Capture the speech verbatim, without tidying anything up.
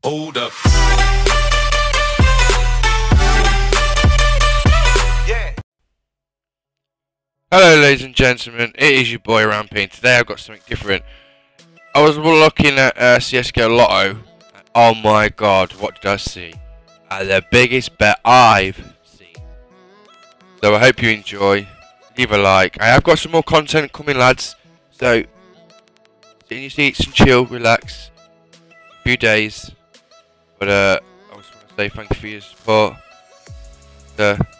Hold up. Yeah. Hello ladies and gentlemen, it is your boy Rampy. Today I've got something different. I was looking at uh, CSGOLotto. Oh my god, what did I see? Uh, the biggest bet I've seen. So I hope you enjoy. Leave a like. I have got some more content coming, lads. So sit in your seats and chill, relax. A few days. But uh, I just want to say thank you for your support. Uh,